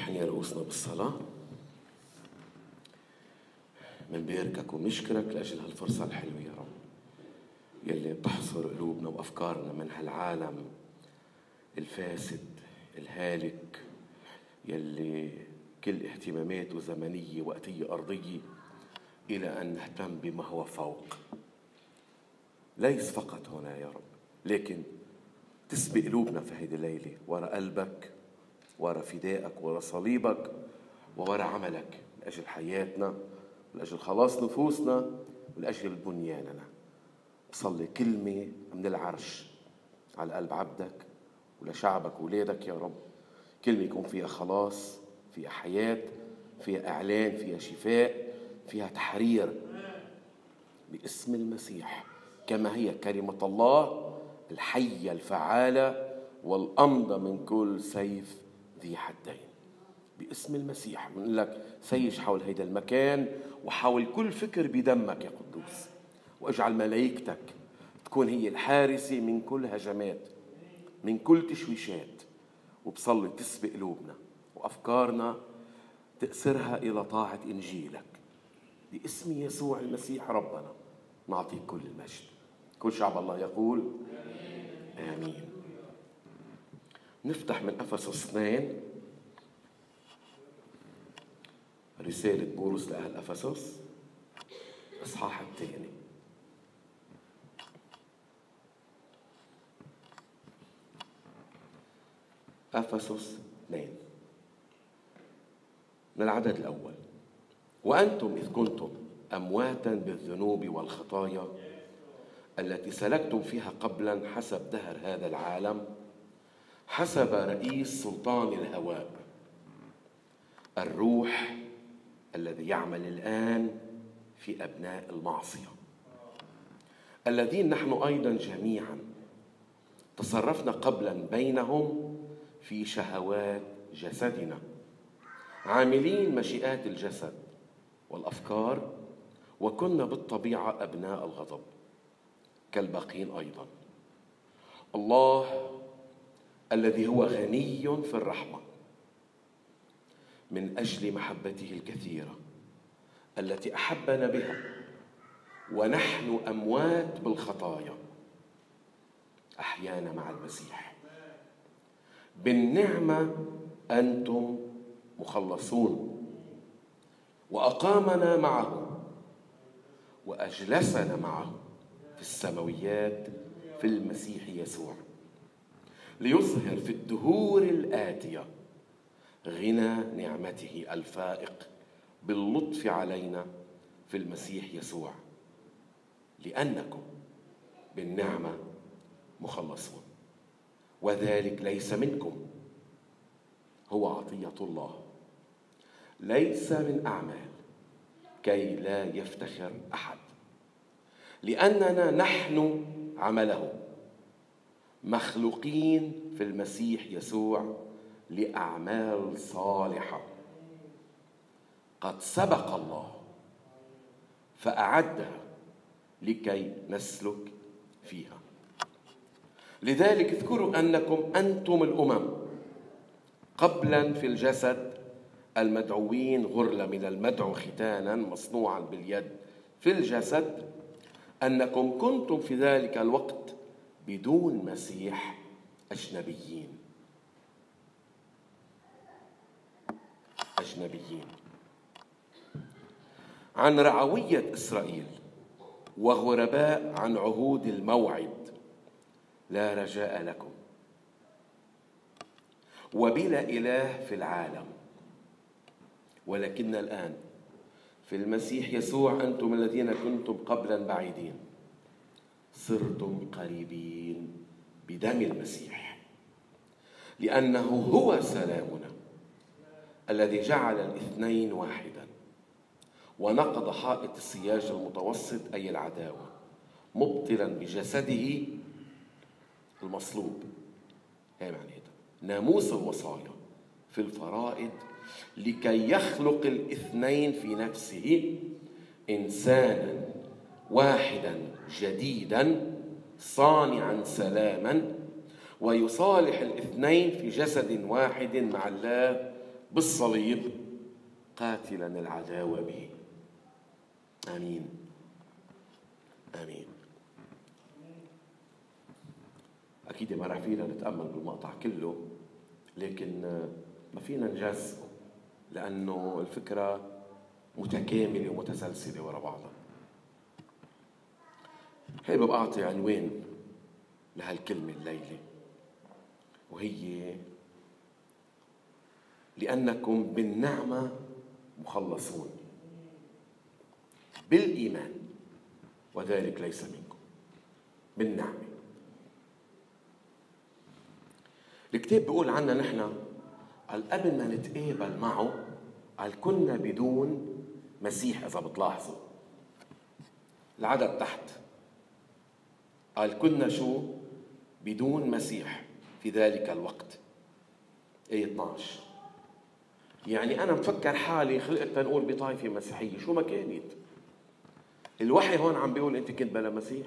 نحن رؤوسنا بالصلاة. منباركك ومشكرك لأجل هالفرصة الحلوة يا رب، يلي بتحصر قلوبنا وأفكارنا من هالعالم الفاسد الهالك، يلي كل اهتماماته زمنية وقتية أرضية، إلى أن نهتم بما هو فوق. ليس فقط هنا يا رب، لكن تسبق قلوبنا في هيدي الليلة ورا قلبك، ورا فدائك، ورا صليبك، وورا عملك لأجل حياتنا، لأجل خلاص نفوسنا، ولأجل بنياننا. أصلي كلمة من العرش على قلب عبدك ولشعبك وولادك يا رب، كلمة يكون فيها خلاص، فيها حياة، فيها إعلان، فيها شفاء، فيها تحرير، باسم المسيح، كما هي كلمة الله الحية الفعالة والأمضى من كل سيف ذي حدين. باسم المسيح بنقول لك سيج حول هيدا المكان وحول كل فكر بدمك يا قدوس، واجعل ملائكتك تكون هي الحارسة من كل هجمات، من كل تشويشات، وبصلي تسبق قلوبنا وأفكارنا، تأسرها إلى طاعة إنجيلك. باسم يسوع المسيح ربنا نعطيك كل المجد. كل شعب الله يقول آمين. نفتح من أفسس 2، رسالة بولس لأهل أفسس، إصحاح 2. أفسس 2 من العدد الأول: وأنتم إذ كنتم أمواتا بالذنوب والخطايا التي سلكتم فيها قبلا حسب دهر هذا العالم، حسب رئيس سلطان الهواء، الروح الذي يعمل الآن في أبناء المعصية، الذين نحن أيضا جميعا تصرفنا قبلا بينهم في شهوات جسدنا، عاملين مشيئات الجسد والأفكار، وكنا بالطبيعة أبناء الغضب كالباقين أيضا. الله الذي هو غني في الرحمة من أجل محبته الكثيرة التي أحبنا بها ونحن أموات بالخطايا أحيانا مع المسيح، بالنعمة أنتم مخلصون، وأقامنا معه وأجلسنا معه في السماويات في المسيح يسوع، ليظهر في الدهور الآتية غنى نعمته الفائق باللطف علينا في المسيح يسوع، لأنكم بالنعمة مخلصون، وذلك ليس منكم، هو عطية الله، ليس من أعمال، كي لا يفتخر أحد، لأننا نحن عمله مخلوقين في المسيح يسوع لأعمال صالحة قد سبق الله فأعدها لكي نسلك فيها. لذلك اذكروا أنكم أنتم الأمم قبلا في الجسد المدعوين غرلة من المدعو ختانا مصنوعا باليد في الجسد، أنكم كنتم في ذلك الوقت بدون مسيح أجنبيين عن رعوية إسرائيل، وغرباء عن عهود الموعد، لا رجاء لكم، وبلا إله في العالم. ولكن الآن في المسيح يسوع أنتم الذين كنتم قبلا بعيدين صرتم قريبين بدم المسيح، لأنه هو سلامنا الذي جعل الاثنين واحدا، ونقض حائط السياج المتوسط أي العداوة، مبطلا بجسده المصلوب، هي معنى ناموس الوصايا في الفرائض، لكي يخلق الاثنين في نفسه إنسانا واحدا جديدا صانعا سلاما، ويصالح الاثنين في جسد واحد مع الله بالصليب قاتلا العداوة به. آمين آمين. أكيد ما رح فينا نتأمل بالمقطع كله، لكن ما فينا نجزئه لأنه الفكرة متكاملة ومتسلسلة وراء بعضها. حابب أعطي عنوان لهالكلمة الليلة، وهي لأنكم بالنعمة مخلصون بالإيمان وذلك ليس منكم، بالنعمة. الكتاب بيقول عنا نحن قبل ما نتقابل معه كنا بدون مسيح. إذا بتلاحظوا العدد تحت كنا شو؟ بدون مسيح في ذلك الوقت. آية 12. يعني أنا بفكر حالي خلقت تنقول بطائفة مسيحية، شو ما كانت. الوحي هون عم بيقول أنت كنت بلا مسيح.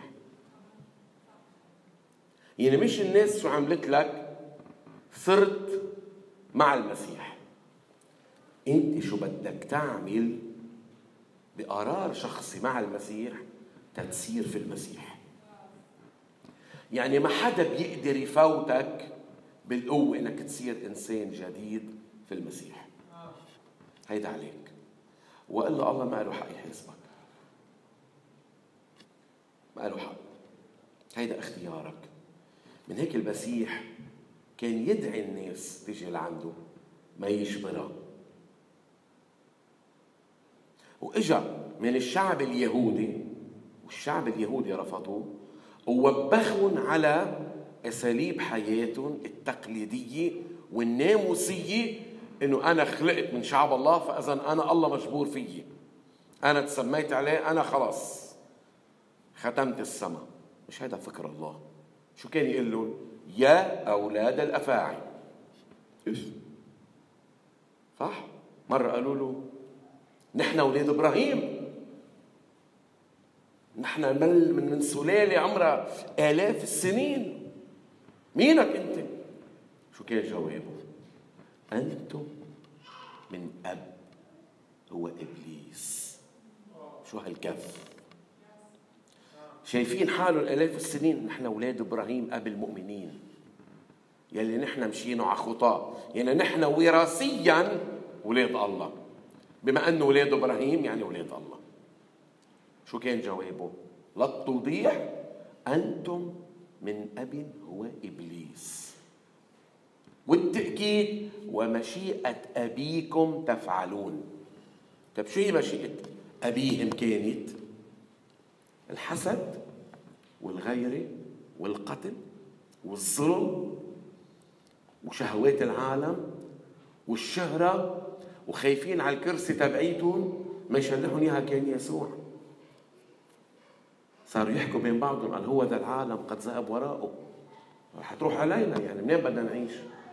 يعني مش الناس شو عملت لك صرت مع المسيح، أنت شو بدك تعمل بقرار شخصي مع المسيح تتصير في المسيح. يعني ما حدا بيقدر يفوتك بالقوة إنك تصير إنسان جديد في المسيح. هيدا عليك، وإلا الله ما له حق يحاسبك، ما له حق. هيدا اختيارك. من هيك المسيح كان يدعي الناس تيجي لعنده، ما يجبرها. وإجا من الشعب اليهودي، والشعب اليهودي رفضوه ووبخون على أساليب حياتهم التقليدية والناموسية، إنه أنا خلقت من شعب الله فإذن أنا الله مجبور فيي، أنا تسميت عليه، أنا خلاص ختمت السماء. مش هذا فكر الله. شو كان يقول لهم؟ يا أولاد الأفاعي. إيش صح؟ مرة قالوا له نحن أولاد إبراهيم، نحن من سلالة عمرها آلاف السنين، مينك أنت؟ شو كان جوابه؟ أنتم من أب هو إبليس. شو هالكف؟ شايفين حالهم آلاف السنين، نحن أولاد إبراهيم أب المؤمنين، يلي نحن مشينا على خطاه، يعني نحن وراثيا أولاد الله، بما أنه أولاد إبراهيم يعني أولاد الله. شو كان جوابه؟ للتوضيح أنتم من أب هو إبليس، والتأكيد ومشيئة أبيكم تفعلون. طيب شو هي مشيئة أبيهم؟ كانت الحسد والغيرة والقتل والظلم وشهوات العالم والشهرة، وخايفين على الكرسي تبعيتهم ما يشلحون إياها كان يسوع. صاروا يحكوا بين بعضهم قال هو ذا العالم قد ذهب وراءه، رح تروح علينا، يعني منين بدنا نعيش؟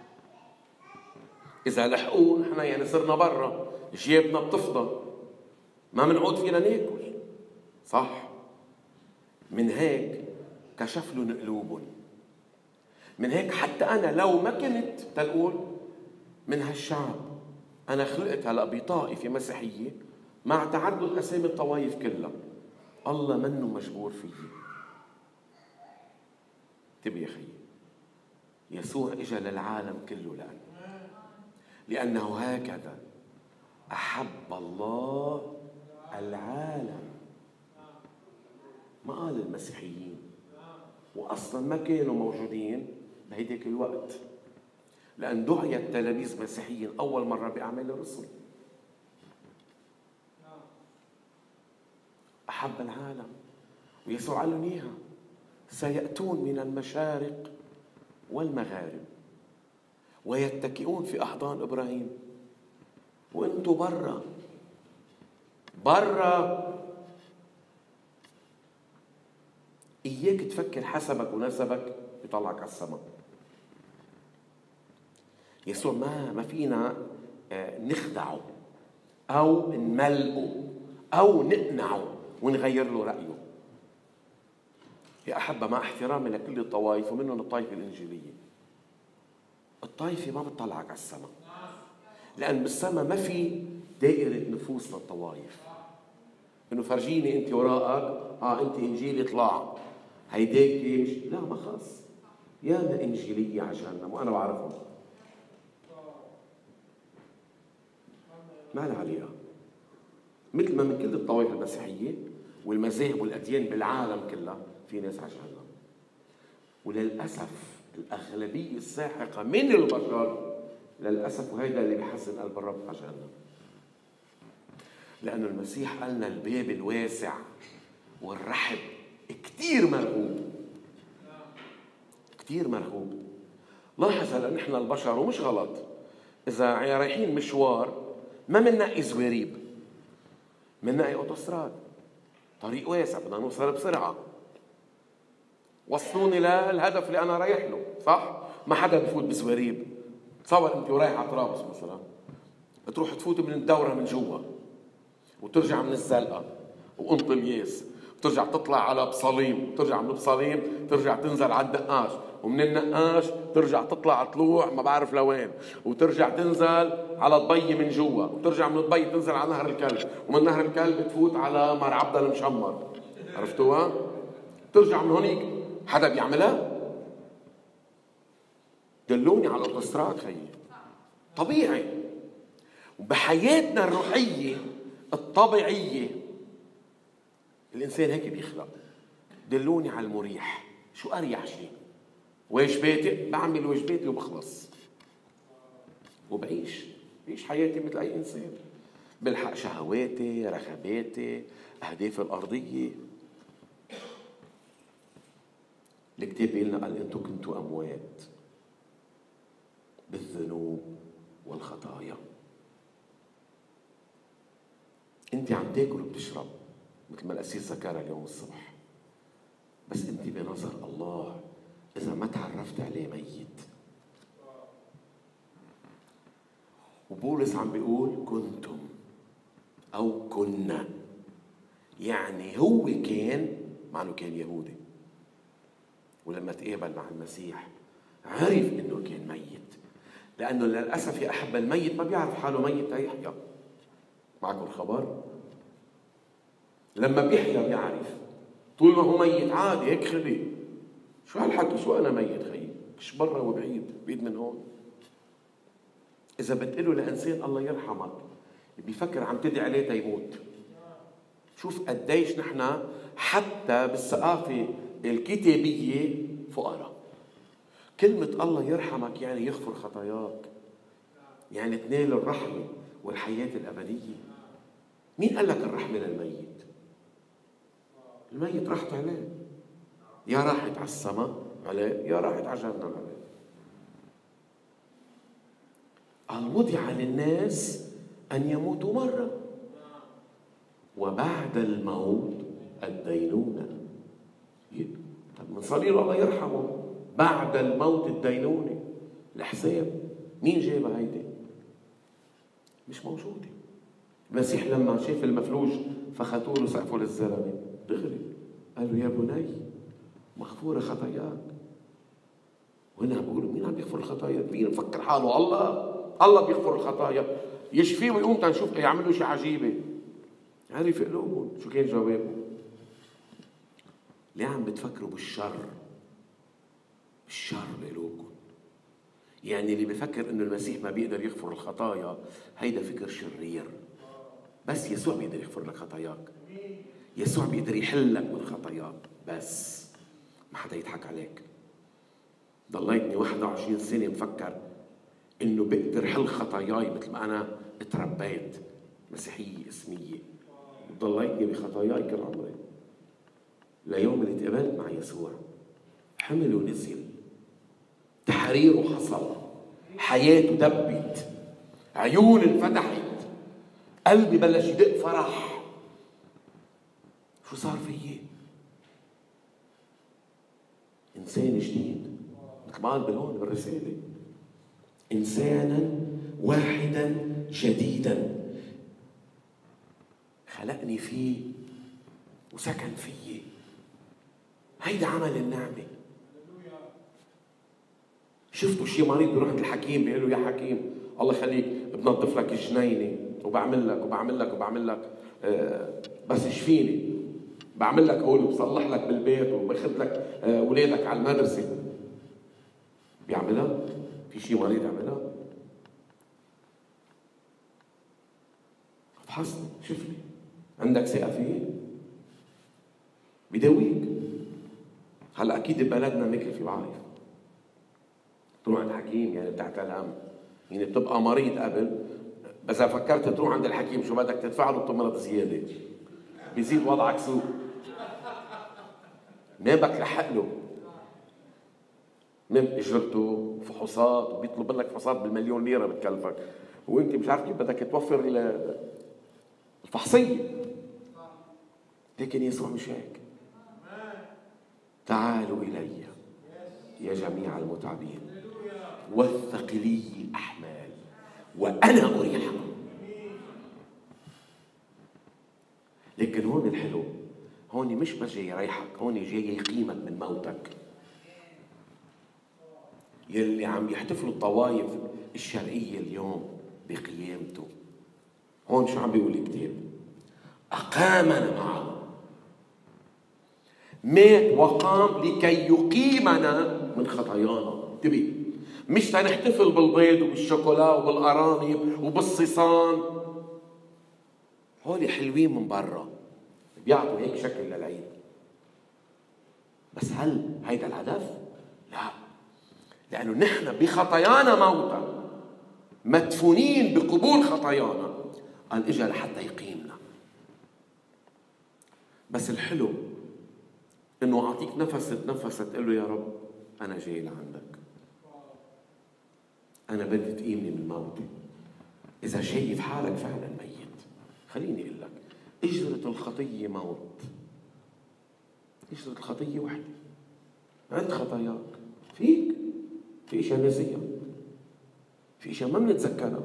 إذا لحقوه نحن يعني صرنا برا، جيبنا بتفضى، ما منعود فينا ناكل. صح؟ من هيك كشف لهم قلوبهم. من هيك حتى أنا لو ما كنت تنقول من هالشعب، أنا خلقت هلأ بطائفة مسيحية مع تعدد أسامي الطوائف كلها، الله منه مجبور فيي. انتبه يا خيي، يسوع إجا للعالم كله لأنه هكذا أحب الله العالم. ما قال المسيحيين، وأصلا ما كانوا موجودين بهيديك الوقت، لأن دعي التلاميذ مسيحيين أول مرة بأعمال الرسل. أحب العالم، ويسوع قال لهم إياها، سيأتون من المشارق والمغارب ويتكئون في أحضان إبراهيم، وأنتوا برا. إياك تفكر حسبك ونسبك يطلعك على السماء. يسوع ما فينا نخدعه أو نملقه أو نقنعه ونغير له رأيه. يا أحبة، مع احترامي لكل الطوائف ومنهم الطائفة الإنجيلية، الطائفة ما بتطلعك على السماء. لأن بالسما ما في دائرة نفوس للطوائف، إنه فرجيني أنت وراءك، أنت إنجيلي طلع هيديك إيش؟ لا، ما خلص. ياما إنجيلية على جهنم وأنا بعرفهم، ما لها علاقة. مثل ما من كل الطوائف المسيحية والمذاهب والأديان بالعالم كلها في ناس على جهنم. وللأسف الأغلبية الساحقة من البشر للأسف، وهذا اللي بيحزن قلب الرب على جهنم، لأنه المسيح قالنا الباب الواسع والرحب كتير مرغوب، كتير مرغوب. لاحظ هلا نحن البشر، ومش غلط، إذا رايحين مشوار ما مننقي زواريب، مننقي أوتوستراد، طريق واسع، بدنا نوصل بسرعة، وصلوني للهدف اللي أنا رايح له، صح؟ ما حدا بفوت بزواريب. تصور أنت ورايح على طرابلس مثلا، تروح تفوت من الدورة من جوا، وترجع من الزلقة وقنط الياس، وترجع تطلع على بصليم، وترجع من بصليم ترجع تنزل على النقاش، ومن النقاش ترجع تطلع طلوع ما بعرف لوين، وترجع تنزل على الضي من جوا، وترجع من الضي تنزل على نهر الكلب، ومن نهر الكلب تفوت على مار عبد المشمر. عرفتوها؟ ترجع من هونيك. حدا بيعملها؟ دلوني على الاوتوستراد خيي. طبيعي. وبحياتنا الروحية الطبيعية الإنسان هيك بيخلق. دلوني على المريح، شو أريح شيء؟ واجباتي، بعمل واجباتي وبخلص وبعيش حياتي مثل أي إنسان، بلحق شهواتي، رغباتي، أهدافي الأرضية. الكتاب بيقول لنا قال أنتم كنتوا أموات بالذنوب والخطايا. أنت عم تاكل وبتشرب مثل ما القسيس ذكرها اليوم الصبح، بس أنت بنظر الله إذا ما تعرفت عليه ميت. وبولس عم بيقول كنتم أو كنا، يعني هو كان، مع أنه كان يهودي، ولما تقابل مع المسيح عرف أنه كان ميت، لأنه للأسف يا أحبة الميت ما بيعرف حاله ميت هيحيا. معكم الخبر؟ لما بيحيا بيعرف، طول ما هو ميت عادي هيك خلي، شو هالحكي، شو أنا ميت خيي، مش برا وبعيد، بعيد من هون. إذا بتقله لإنسان الله يرحمك بيفكر عم تدعي عليه تيموت. شوف قديش نحن حتى بالثقافة الكتابية فقراء. كلمة الله يرحمك يعني يغفر خطاياك، يعني تنال الرحمة والحياة الأبدية. مين قال لك الرحمة للميت؟ الميت راحت عليه، يا راحت على السماء عليه يا راحت على جهنم عليه. قال وضع للناس أن يموتوا مرة وبعد الموت الدينونة. طب نصلي له الله يرحمه، بعد الموت الدينونة، الحساب مين جابها هيدي؟ مش موجودة. المسيح لما شاف المفلوج فخطوا له سقفه للزلمة دغري قال له يا بني مغفورة خطاياك. وهنا عم بيقولوا مين عم بيغفر الخطايا؟ مين مفكر حاله الله بيغفر الخطايا، يشفيه ويقوم تنشوف يعمل له شيء عجيبة. عرف قلوبهم شو كان جوابه؟ ليه عم بتفكروا بالشر بقلوبكم؟ يعني اللي بفكر انه المسيح ما بيقدر يغفر الخطايا هيدا فكر شرير. بس يسوع بيقدر يغفر لك خطاياك، يسوع بيقدر يحلك من خطاياك، بس ما حدا يضحك عليك. ضليتني 21 سنة مفكر انه بقدر حل خطاياي مثل ما انا اتربيت مسيحية اسمية، وضليتني بخطاياي كل عمري ليوم اللي اتقابلت مع يسوع. حمل ونزل، تحريره حصل، حياته دبت، عيون انفتحت، قلبي بلش يدق فرح. شو صار فيي؟ إنسان جديد، مثل ما قال بالهون بالرسالة، إنسانا واحدا جديدا خلقني فيه وسكن فيه. هيدا عمل النعمة. شفتوا شي مريض بيروح الحكيم بيقول له يا حكيم الله يخليك بنظف لك الجنينة وبعمل لك وبعمل لك وبعمل لك، بس اشفيني، بعمل لك هول وبصلح لك بالبيت وباخذ لك ولادك على المدرسة. بيعملها؟ في شيء مريض يعملها؟ افحصني، شوفني، عندك ثقة فيه؟ بداويك. هلا اكيد ببلدنا مثل في بعرف تروح عند حكيم يعني تحت الهم، يعني بتبقى مريض قبل، بس اذا فكرت تروح عند الحكيم شو بدك تدفع له؟ بتمرض زياده، بيزيد وضعك سوء، ما بدك لحق له من اجرته فحوصات، وبيطلب منك فحوصات بالمليون ليره بتكلفك، وانت مش عارف كيف بدك توفر الفحصيه. لكن يسوع مش هيك. تعالوا الي يا جميع المتعبين والثقلي الاحمال وانا اريحكم. لكن هون الحلو، هون مش بس جاي يريحك، هون جاي يقيمك من موتك. يلي عم يحتفلوا الطوائف الشرقية اليوم بقيامته، هون شو عم بيقول الكتاب؟ أقامنا معه، مات وقام لكي يقيمنا من خطايانا. انتبه، مش تنحتفل بالبيض وبالشوكولا وبالأرانب وبالصيصان، هولي حلوين من برا بيعطوا هيك شكل للعيد، بس هل هيدا الهدف؟ لا، لأنه نحن بخطايانا موتى مدفونين بقبول خطايانا، قال إجا لحتى يقيمنا. بس الحلو إنه أعطيك نفس تنفس تقول له يا رب أنا جاي لعندك، أنا بدي تقيمني من موتي. إذا شايف حالك فعلا ميت، خليني أقول لك، إجرة الخطية موت. إجرة الخطية وحدة، عند خطاياك فيك، في إشياء نسيها، في إشياء ما بنتذكرها،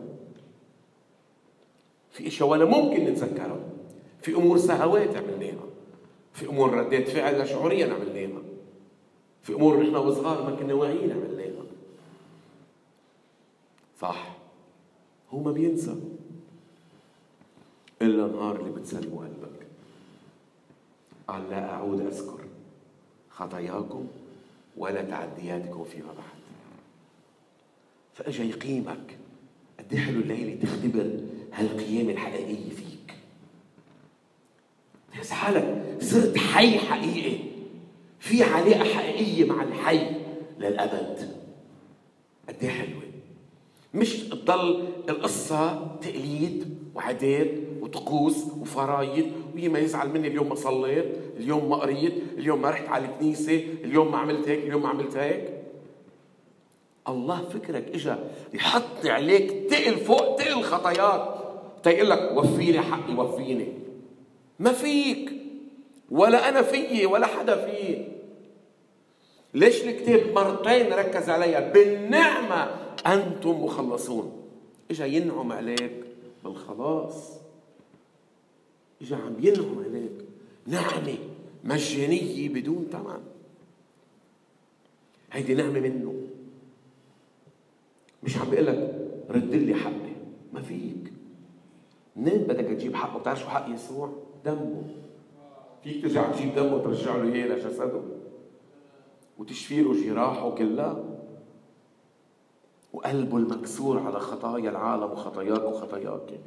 في إشياء ولا ممكن نتذكرها، في أمور سهوات عملناها، في أمور ردات فعل لا شعوريا عملناها، في أمور نحن وصغار ما كنا واعيين عملناها. صح، هو ما بينسى إلا النهار اللي بتسلموا قلبك. قال لا أعود أذكر خطاياكم ولا تعدياتكم فيما بعد. فأجا يقيمك. قد حلو الليلة تختبر هالقيامة الحقيقية فيك، تحس حالك صرت حي حقيقي، في علاقة حقيقية مع الحي للأبد. قد حلوة، مش تضل القصة تقليد وعادات وطقوس وفرايد، ويما يزعل مني اليوم ما صليت، اليوم ما قريت، اليوم ما رحت على الكنيسة، اليوم ما عملت هيك، اليوم ما عملت هيك. الله فكرك اجا يحط عليك تقل فوق تقل خطاياك تيقول لك وفيني حقي وفيني. ما فيك ولا أنا فيي ولا حدا فيه. ليش الكتاب مرتين ركز عليها؟ بالنعمة أنتم مخلصون. إجا ينعم عليك بالخلاص، إجا عم ينعم عليك نعمة مجانية بدون ثمن. هيدي نعمة منه، مش عم بيقول لك رد لي حقي. ما فيك، منين بدك تجيب حقه؟ بتعرف شو حق يسوع؟ دمه. فيك ترجع تجيب دمه وترجع له اياه لجسده وتشفي له جراحه كلها وقلبه المكسور على خطايا العالم وخطاياك وخطاياك.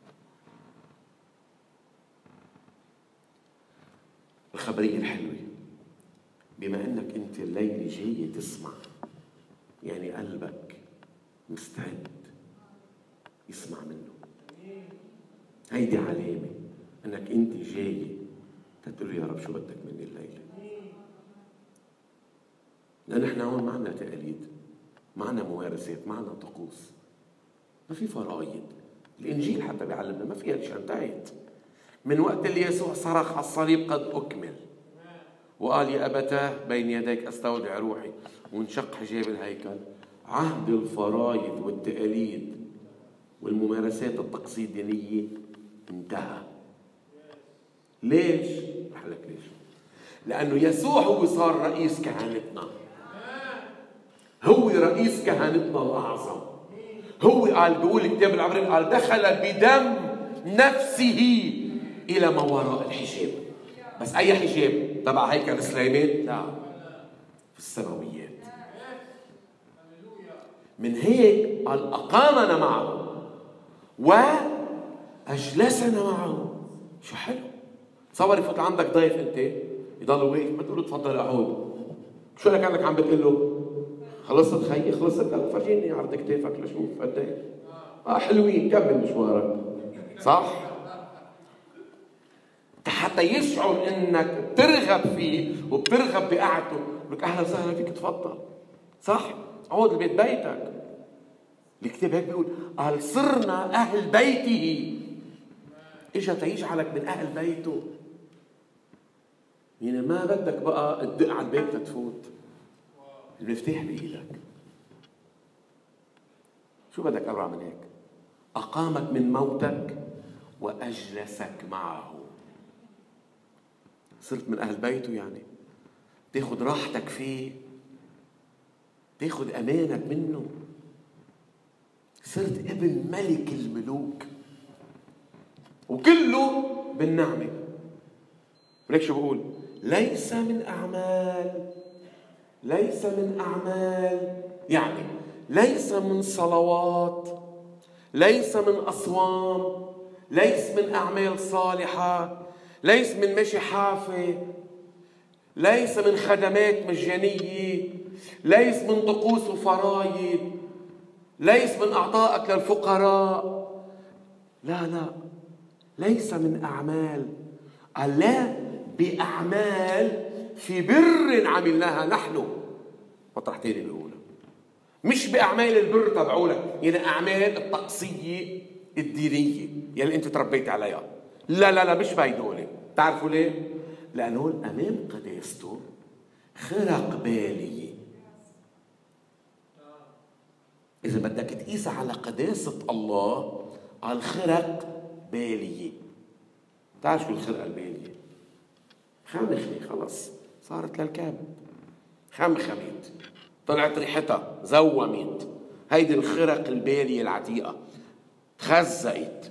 الخبرية الحلوة، بما انك انت الليلة جاي تسمع، يعني قلبك مستعد يسمع منه، هيدي علامة انك انت جاي تقول يا رب شو بدك مني الليلة. لأن احنا هون ما عنا تقاليد، ما عنا ممارسات، ما عنا طقوس، ما في فرايد. الإنجيل حتى بيعلمنا ما فيها شيء، انتهت من وقت اللي يسوع صرخ على الصليب قد أكمل، وقال يا أبتاه بين يديك أستودع روحي، وانشق حجاب الهيكل. عهد الفرايد والتقاليد والممارسات الطقسية الدينية انتهى. ليش؟ رح لك ليش؟ لأنه يسوع هو صار رئيس كهنتنا، هو رئيس كهنتنا الأعظم، هو قال، بيقول الكتاب العبراني، قال دخل بدم نفسه إلى ما وراء الحجاب. بس أي حجاب؟ تبع هيكل سليمان؟ لا، في السماويات. من هيك قال أقامنا معه وأجلسنا معه. شو حلو. تصور يفوت عندك ضيف أنت يضل واقف، ما تقول له تفضل اقعد، شو لك انك عم بتقول له خلصت خيي خلصت؟ قال فرجيني عرض كتافك لشوف قد ايه. حلوين، كمل مشوارك. صح؟ حتى يشعر انك بترغب فيه وبترغب بقعدته، بقول لك اهلا وسهلا فيك تفضل. صح؟ عود لبيت بيتك. الكتاب هيك بيقول قال صرنا اهل بيته. اجا تيجعلك من اهل بيته. يعني ما بدك بقى تدق على البيت لتفوت، المفتاح بايدك. شو بدك أروع من هيك؟ أقامك من موتك وأجلسك معه. صرت من أهل بيته، يعني تاخد راحتك فيه، تاخد أمانك منه. صرت ابن ملك الملوك وكله بالنعمة. وليك شو بقول؟ ليس من أعمال، ليس من أعمال، يعني ليس من صلوات، ليس من أصوام، ليس من أعمال صالحة، ليس من مشي حافة، ليس من خدمات مجانية، ليس من طقوس وفرايد، ليس من أعطائك للفقراء. لا، ليس من أعمال. لا، بأعمال في بر عملناها نحن. مطرح تاني بيقولها، مش بأعمال البر تبعولك، يعني أعمال الطقسية الدينية يلي أنت تربيت عليها. لا مش بهيدول. تعرفوا ليه؟ لأنه أمام قداسته خرق بالي. إذا بدك تقيس على قداسة الله قال خرق بالي. تعرف شو الخرقة البالية؟ خامخني خلص صارت للكاب، خمخمت، طلعت ريحتها، زومت. هيدي الخرق البالية العتيقة، تخزقت.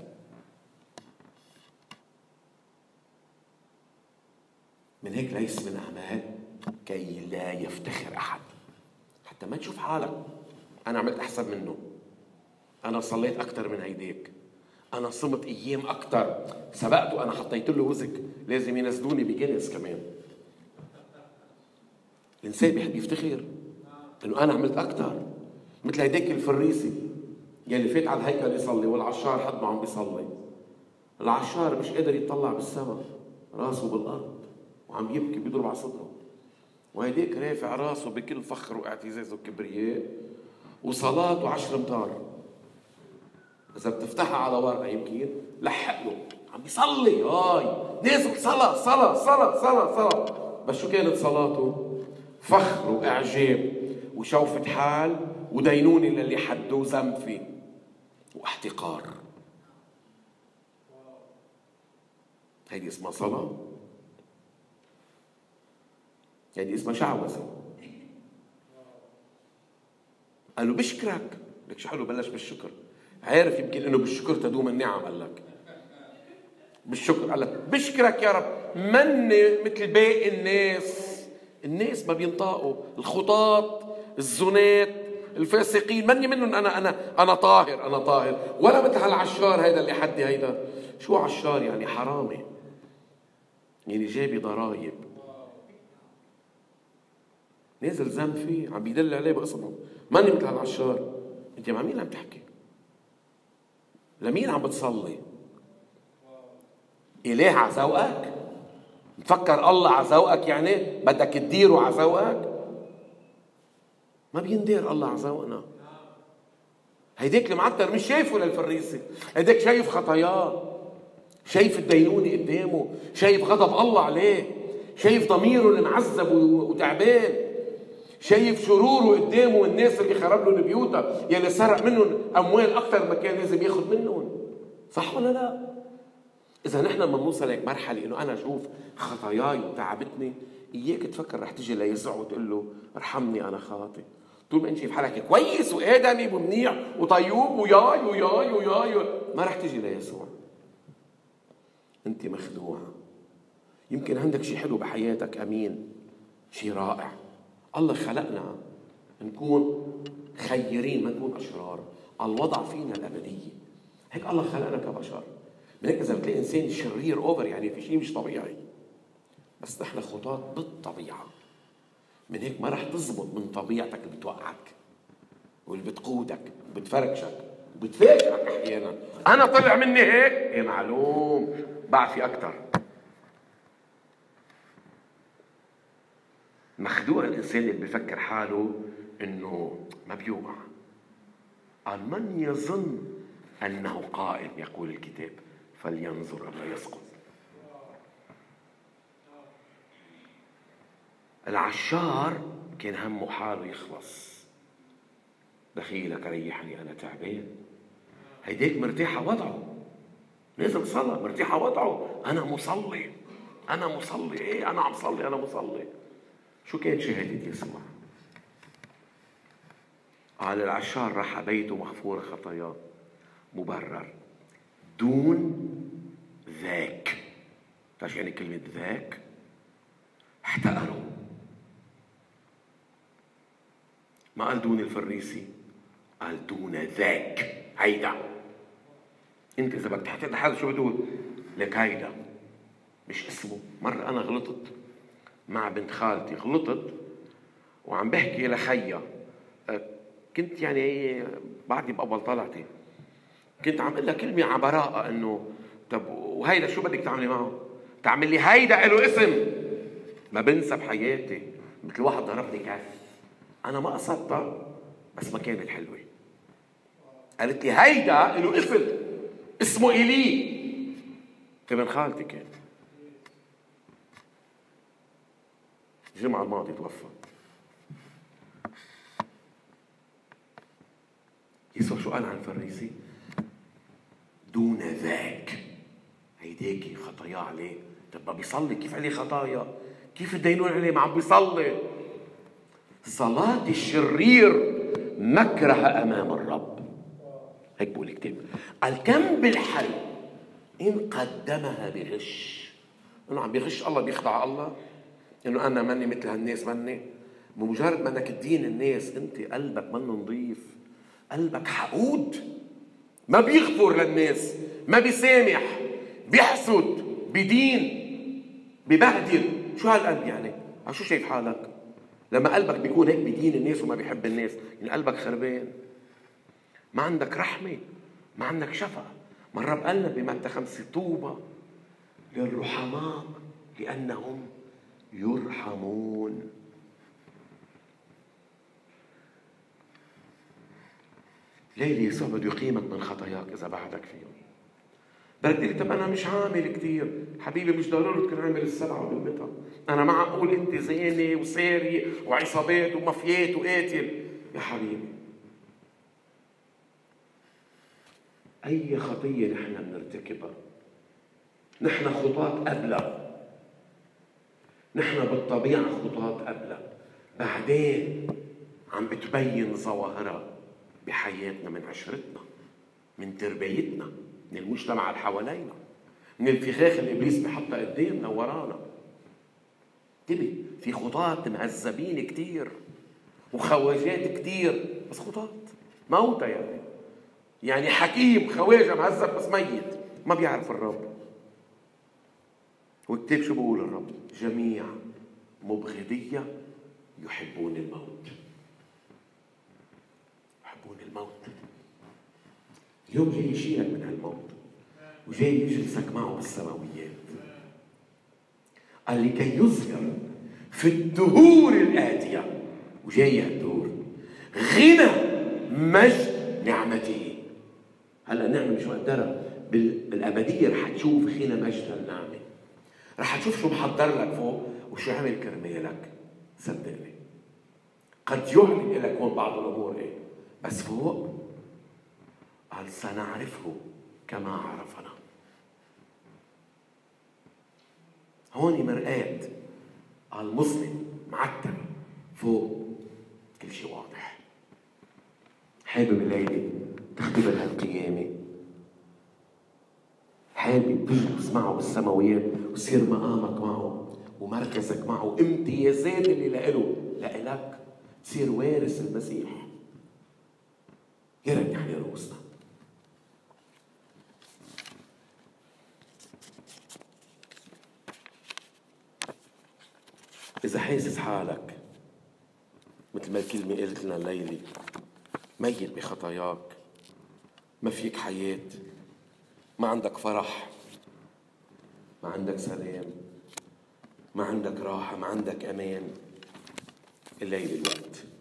من هيك ليس من أعمال كي لا يفتخر أحد. حتى ما تشوف حالك أنا عملت أحسن منه، أنا صليت أكتر من هيديك، أنا صمت أيام أكتر، سبقته، أنا حطيت له وزك لازم ينزلوني بجنس كمان. الإنسان بيحب يفتخر إنه أنا عملت أكتر. مثل هيديك الفريسي يلي فات على الهيكل يصلي والعشار حد ما عم بيصلي. العشار مش قادر يطلع بالسماء، راسه بالأرض وعم يبكي بيضرب على صدره، وهيديك رافع راسه بكل فخر واعتزاز وكبرياء وصلاة 10 أمتار. إذا بتفتحها على ورقة يمكن لحق له عم بيصلي، هاي نازل صلاة. بس شو كانت صلاته؟ فخر وإعجاب وشوفة حال ودينونة للي حده ذنب فيه واحتقار. هيدي اسمها صلاة؟ هيدي اسمها شعوذة. قال له بشكرك. لك شو حلو، بلش بالشكر. عارف يمكن انه بالشكر تدوم النعم. قال لك بالشكر، قال لك بشكرك يا رب، مني مثل باقي الناس ما بينطقوا، الخطاط، الزنات، الفاسقين، مني منهم. انا طاهر، ولا مثل هالعشار هيدا اللي حدي هيدا. شو عشار؟ يعني حرامي، يعني جايبي ضرايب، نازل ذنب فيه، عم بيدل عليه بقصده. ماني مثل هالعشار. انت مع مين عم تحكي؟ لمين عم بتصلي؟ إله عزوقك؟ مفكر الله عزوقك يعني بدك تديره عزوقك؟ ما بيندير الله عزوقنا. هيديك المعتر مش شايفه للفريسي، هيديك شايف خطاياه، شايف الدينونة قدامه، شايف غضب الله عليه، شايف ضميره اللي معذب وتعبان، شايف شروره قدامه والناس اللي خرب لهم بيوتها، يلي سرق منهم أموال أكثر ما كان لازم ياخد منهم. صح ولا لا؟ إذا نحن ما بنوصل هيك مرحلة إنه أنا أشوف خطاياي وتعبتني، إياك تفكر رح تجي ليسوع وتقول له ارحمني أنا خاطئ. طول ما انت في حالك كويس وادمي ومنيح وطيوب وياي وياي وياي ما رح تجي ليسوع. انت مخدوعه. يمكن عندك شيء حلو بحياتك، امين، شيء رائع. الله خلقنا نكون خيرين ما نكون اشرار. الله وضع فينا الابديه، هيك الله خلقنا كبشر. من هيك اذا بتلاقي انسان شرير اوفر يعني في شيء مش طبيعي، بس نحن خطاة بالطبيعه. من هيك ما رح تزبط من طبيعتك اللي بتوقعك واللي بتقودك وبتفركشك وبتفاجئك احيانا. انا طلع مني هيك، ايه معلوم بعد في اكثر. مخدوع الانسان اللي بيفكر حاله انه ما بيوقع. قال من يظن انه قائم، يقول الكتاب، فلينظر الا يسقط. العشار كان همه حاله يخلص. دخيلك ريحني انا تعبان. هيديك مرتاحه وضعه، نازل صلاه مرتاحه وضعه، انا مصلي انا مصلي، ايه انا عم صلي انا مصلي. شو كانت شهاده يسوع؟ قال العشار راح بيته مغفور خطاياه مبرر دون ذاك. تعرف يعني كلمه ذاك؟ احتقروا. ما قال دون الفريسي، قال دون ذاك. هيدا انت اذا بدك تحكي لحالك شو بتقول لك؟ هيدا مش اسمه. مره انا غلطت مع بنت خالتي، غلطت وعم بحكي لخيا، كنت يعني بعدني بأول طلعتي، كنت عم اقول لها كلمه على براءه انه طب وهيدا شو بدك تعملي معه؟ تعمل لي هيدا له اسم. ما بنسى بحياتي مثل واحد ضربني كف، انا ما قصدتها بس ما كانت حلوه. قالت لي هيدا له اسم، اسمه إيلي. ابن خالتي كان الجمعة الماضية توفى. يسوع شو قال عن الفريسي؟ دون ذاك. هيداكي خطايا عليه. طب ما بيصلي، كيف عليه خطايا؟ كيف الدينون عليه ما عم بيصلي؟ صلاة الشرير مكره أمام الرب. هيك بقول الكتاب. قال كم بالحل إن قدمها بغش. إنه عم بيغش الله، بيخدع الله، إنه أنا ماني مثل هالناس. ماني بمجرد ما أنك تدين الناس أنت قلبك منه نظيف، قلبك حقود، ما بيغفر للناس، ما بيسامح، بيحسد، بدين، ببهدل. شو هالقلب يعني؟ شو شايف حالك؟ لما قلبك بيكون هيك بدين الناس وما بيحب الناس، يعني قلبك خربان، ما عندك رحمة، ما عندك شفقة. مرة بقلنا بمتى 5 طوبى للرحماء لأنهم يرحمون. ليلة يسوع بده يقيمك من خطاياك إذا بعدك فيهم. بدك تقول طب أنا مش عامل كتير. حبيبي مش ضروري تكون عامل 7 بالمئة. أنا معقول أنت زيني وساري وعصابات ومافيات وقاتل؟ يا حبيبي أي خطية نحن بنرتكبها نحن خطاة أبلة، نحن بالطبيعة خطاة أبلة، بعدين عم بتبين ظواهرها بحياتنا، من عشرتنا، من تربيتنا، من المجتمع اللي حوالينا، من الفخاخ اللي إبليس بحطها قدامنا ورانا. انتبه، في خطاة مهذبين كتير وخواجات كتير، بس خطاة موتى يعني حكيم خواجة مهذب بس ميت ما بيعرف الرب. والكتاب شو بقول الرب؟ جميع مبغضية يحبون الموت. يحبون الموت. اليوم جاي يشيلك من هالموت وجاي يجلسك معه بالسماويات. قال لكي يظهر في الدهور الآتية، وجاي هالدهور، غنى مجد نعمته. هلا النعمة مش مقدرة، بالأبدية رح تشوف غنى مجد النعمة، رح تشوف شو محضر لك فوق وشو عمل كرمالك. صدقني قد يعلن لك هون بعض الأمور إيه، بس فوق قال سنعرفه كما عرفنا. هون مرآة، قال مظلم معتم، فوق كل شيء واضح. حابب الليلة تختبر هالقيامة؟ حابب تجلس معه بالسماويات ويصير مقامك معه ومركزك معه وامتيازات اللي لإلك تصير وارث المسيح؟ يا ريت نحن رؤوسنا. إذا حاسس حالك مثل ما الكلمة قلت لنا الليلة ميت بخطاياك، ما فيك حياة، ما عندك فرح، ما عندك سلام، ما عندك راحة، ما عندك أمان، الليلة الوقت